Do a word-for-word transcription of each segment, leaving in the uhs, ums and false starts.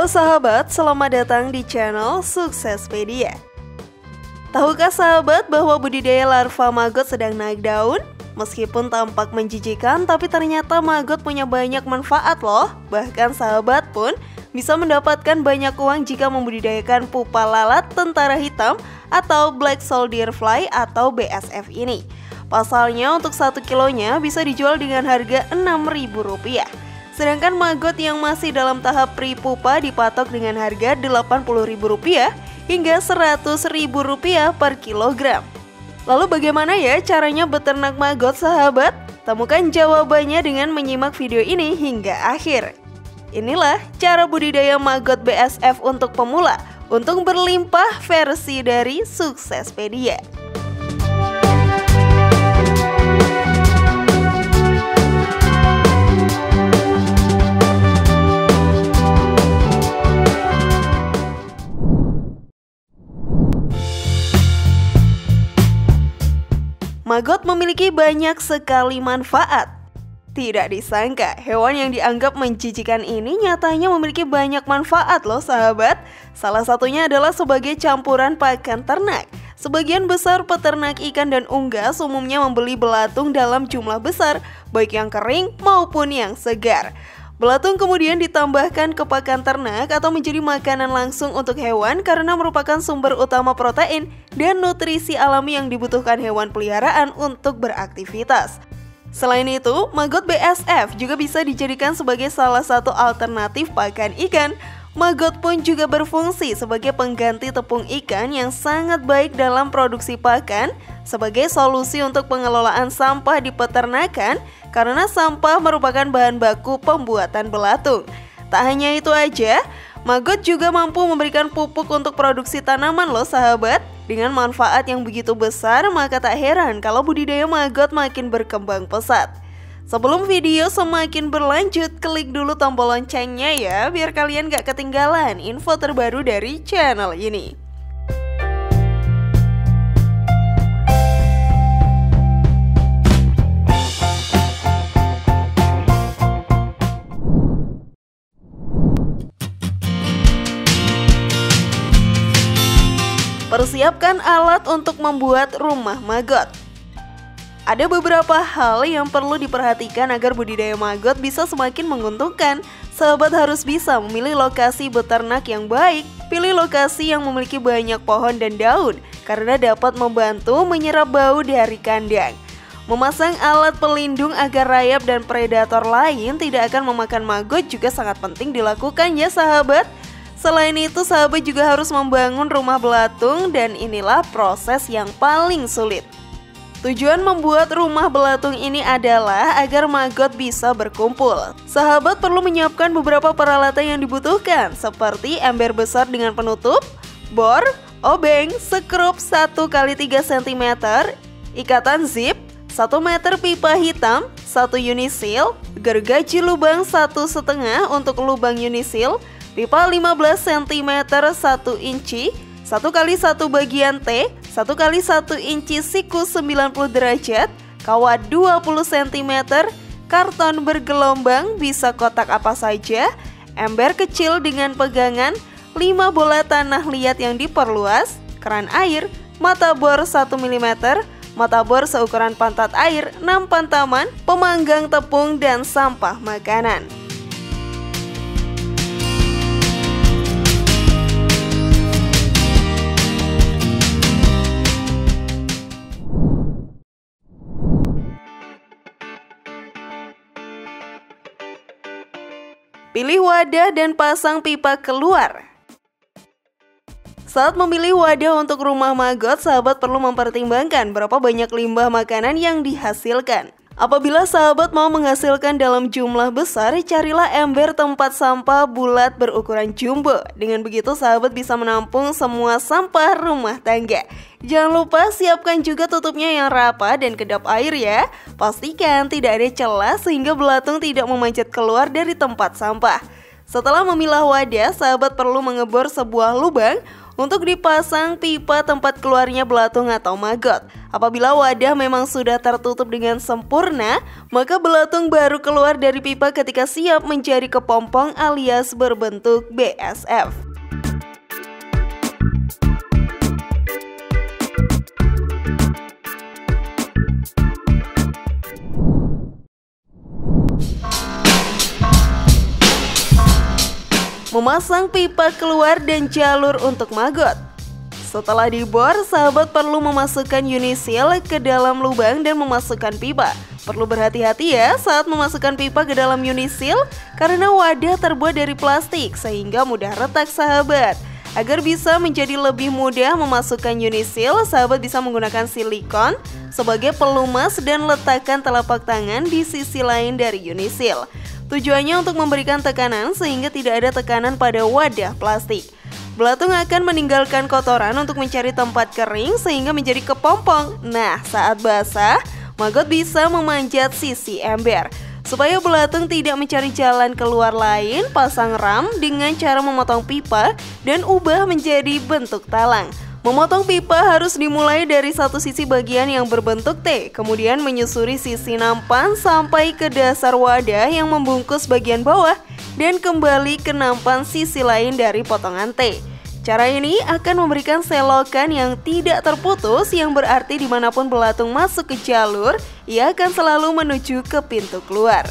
Halo sahabat, selamat datang di channel Suksespedia. Tahukah sahabat bahwa budidaya larva maggot sedang naik daun? Meskipun tampak menjijikan, tapi ternyata maggot punya banyak manfaat loh. Bahkan sahabat pun bisa mendapatkan banyak uang jika membudidayakan pupa lalat tentara hitam atau Black Soldier Fly atau B S F ini. Pasalnya untuk satu kilonya bisa dijual dengan harga enam ribu rupiah. Sedangkan maggot yang masih dalam tahap pre-pupa dipatok dengan harga delapan puluh ribu rupiah hingga seratus ribu rupiah per kilogram. Lalu bagaimana ya caranya beternak maggot sahabat? Temukan jawabannya dengan menyimak video ini hingga akhir. Inilah cara budidaya maggot B S F untuk pemula, untung berlimpah versi dari Suksespedia. Maggot memiliki banyak sekali manfaat. Tidak disangka, hewan yang dianggap menjijikan ini nyatanya memiliki banyak manfaat loh sahabat. Salah satunya adalah sebagai campuran pakan ternak. Sebagian besar peternak ikan dan unggas umumnya membeli belatung dalam jumlah besar, baik yang kering maupun yang segar. Belatung kemudian ditambahkan ke pakan ternak atau menjadi makanan langsung untuk hewan karena merupakan sumber utama protein dan nutrisi alami yang dibutuhkan hewan peliharaan untuk beraktivitas. Selain itu, maggot B S F juga bisa dijadikan sebagai salah satu alternatif pakan ikan. Maggot pun juga berfungsi sebagai pengganti tepung ikan yang sangat baik dalam produksi pakan, sebagai solusi untuk pengelolaan sampah di peternakan karena sampah merupakan bahan baku pembuatan belatung. Tak hanya itu aja, maggot juga mampu memberikan pupuk untuk produksi tanaman loh sahabat. Dengan manfaat yang begitu besar, maka tak heran kalau budidaya maggot makin berkembang pesat. Sebelum video semakin berlanjut, klik dulu tombol loncengnya ya, biar kalian gak ketinggalan info terbaru dari channel ini. Persiapkan alat untuk membuat rumah maggot. Ada beberapa hal yang perlu diperhatikan agar budidaya maggot bisa semakin menguntungkan. Sahabat harus bisa memilih lokasi beternak yang baik. Pilih lokasi yang memiliki banyak pohon dan daun, karena dapat membantu menyerap bau dari kandang. Memasang alat pelindung agar rayap dan predator lain tidak akan memakan maggot juga sangat penting dilakukan ya sahabat. Selain itu, sahabat juga harus membangun rumah belatung dan inilah proses yang paling sulit. Tujuan membuat rumah belatung ini adalah agar maggot bisa berkumpul. Sahabat perlu menyiapkan beberapa peralatan yang dibutuhkan, seperti ember besar dengan penutup, bor, obeng, sekrup satu kali tiga sentimeter, ikatan zip, satu meter pipa hitam, satu unisil, gergaji lubang satu setengah untuk lubang unisil, pipa lima belas sentimeter satu inci, satu kali satu bagian T, satu kali satu inci siku sembilan puluh derajat, kawat dua puluh sentimeter, karton bergelombang bisa kotak apa saja, ember kecil dengan pegangan, lima bola tanah liat yang diperluas, keran air, mata bor satu milimeter, mata bor seukuran pantat air, enam pantaman, pemanggang tepung, dan sampah makanan. Pilih wadah dan pasang pipa keluar. Saat memilih wadah untuk rumah maggot, sahabat perlu mempertimbangkan berapa banyak limbah makanan yang dihasilkan. Apabila sahabat mau menghasilkan dalam jumlah besar, carilah ember tempat sampah bulat berukuran jumbo. Dengan begitu sahabat bisa menampung semua sampah rumah tangga. Jangan lupa siapkan juga tutupnya yang rapat dan kedap air ya. Pastikan tidak ada celah sehingga belatung tidak memanjat keluar dari tempat sampah. Setelah memilah wadah, sahabat perlu mengebor sebuah lubang untuk dipasang pipa tempat keluarnya belatung atau maggot. Apabila wadah memang sudah tertutup dengan sempurna, maka belatung baru keluar dari pipa ketika siap menjadi kepompong alias berbentuk B S F. Memasang pipa keluar dan jalur untuk maggot. Setelah dibor, sahabat perlu memasukkan Unisil ke dalam lubang dan memasukkan pipa. Perlu berhati-hati ya saat memasukkan pipa ke dalam Unisil karena wadah terbuat dari plastik sehingga mudah retak sahabat. Agar bisa menjadi lebih mudah memasukkan Unisil, sahabat bisa menggunakan silikon sebagai pelumas dan letakkan telapak tangan di sisi lain dari Unisil. Tujuannya untuk memberikan tekanan sehingga tidak ada tekanan pada wadah plastik. Belatung akan meninggalkan kotoran untuk mencari tempat kering sehingga menjadi kepompong. Nah, saat basah, maggot bisa memanjat sisi ember. Supaya belatung tidak mencari jalan keluar lain, pasang ram dengan cara memotong pipa dan ubah menjadi bentuk talang. Memotong pipa harus dimulai dari satu sisi bagian yang berbentuk T, kemudian menyusuri sisi nampan sampai ke dasar wadah yang membungkus bagian bawah dan kembali ke nampan sisi lain dari potongan T. Cara ini akan memberikan selokan yang tidak terputus, yang berarti dimanapun belatung masuk ke jalur, ia akan selalu menuju ke pintu keluar.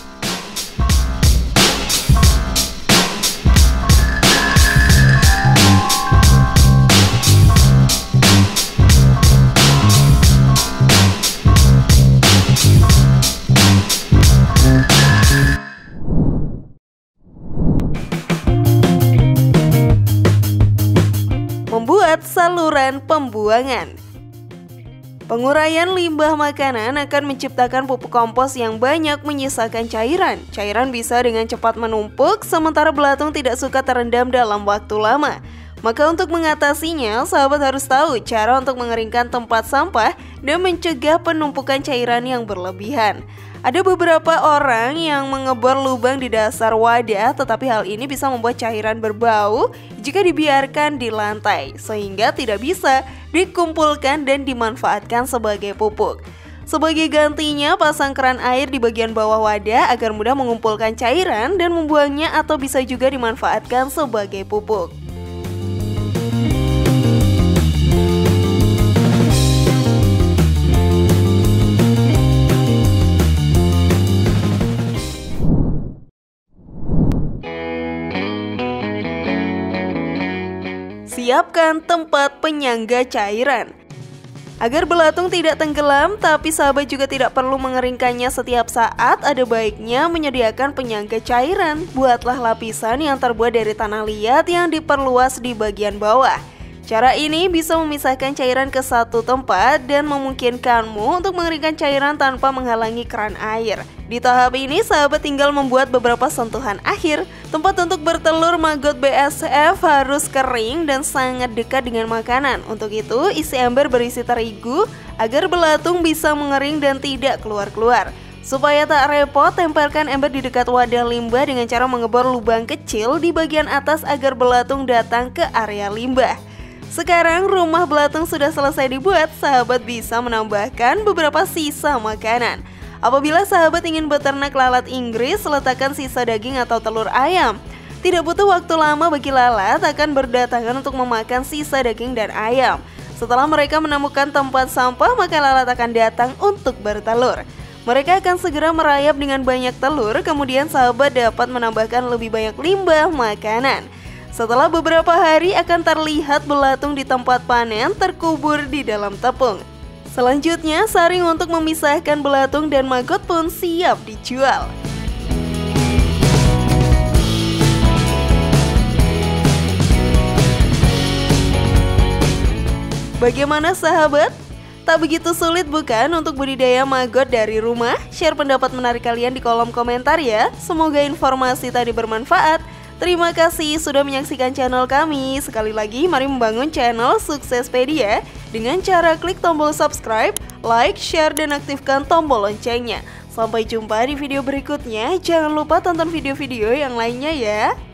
Membuat saluran pembuangan. Penguraian limbah makanan akan menciptakan pupuk kompos yang banyak menyisakan cairan. Cairan bisa dengan cepat menumpuk, sementara belatung tidak suka terendam dalam waktu lama. Maka untuk mengatasinya, sahabat harus tahu cara untuk mengeringkan tempat sampah dan mencegah penumpukan cairan yang berlebihan. Ada beberapa orang yang mengebor lubang di dasar wadah, tetapi hal ini bisa membuat cairan berbau jika dibiarkan di lantai, sehingga tidak bisa dikumpulkan dan dimanfaatkan sebagai pupuk. Sebagai gantinya, pasang keran air di bagian bawah wadah agar mudah mengumpulkan cairan dan membuangnya, atau bisa juga dimanfaatkan sebagai pupuk. Siapkan tempat penyangga cairan. Agar belatung tidak tenggelam, tapi sahabat juga tidak perlu mengeringkannya setiap saat, ada baiknya menyediakan penyangga cairan. Buatlah lapisan yang terbuat dari tanah liat yang diperluas di bagian bawah. Cara ini bisa memisahkan cairan ke satu tempat dan memungkinkanmu untuk mengeringkan cairan tanpa menghalangi keran air. Di tahap ini, sahabat tinggal membuat beberapa sentuhan akhir. Tempat untuk bertelur maggot B S F harus kering dan sangat dekat dengan makanan. Untuk itu, isi ember berisi terigu agar belatung bisa mengering dan tidak keluar-keluar. Supaya tak repot, tempelkan ember di dekat wadah limbah dengan cara mengebor lubang kecil di bagian atas agar belatung datang ke area limbah. Sekarang rumah belatung sudah selesai dibuat, sahabat bisa menambahkan beberapa sisa makanan. Apabila sahabat ingin beternak lalat Inggris, letakkan sisa daging atau telur ayam. Tidak butuh waktu lama bagi lalat akan berdatangan untuk memakan sisa daging dan ayam. Setelah mereka menemukan tempat sampah, maka lalat akan datang untuk bertelur. Mereka akan segera merayap dengan banyak telur, kemudian sahabat dapat menambahkan lebih banyak limbah makanan. Setelah beberapa hari akan terlihat belatung di tempat panen terkubur di dalam tepung. Selanjutnya, saring untuk memisahkan belatung dan maggot pun siap dijual. Bagaimana sahabat? Tak begitu sulit bukan untuk budidaya maggot dari rumah? Share pendapat menarik kalian di kolom komentar ya. Semoga informasi tadi bermanfaat. Terima kasih sudah menyaksikan channel kami. Sekali lagi, mari membangun channel Suksespedia dengan cara klik tombol subscribe, like, share, dan aktifkan tombol loncengnya. Sampai jumpa di video berikutnya. Jangan lupa tonton video-video yang lainnya ya.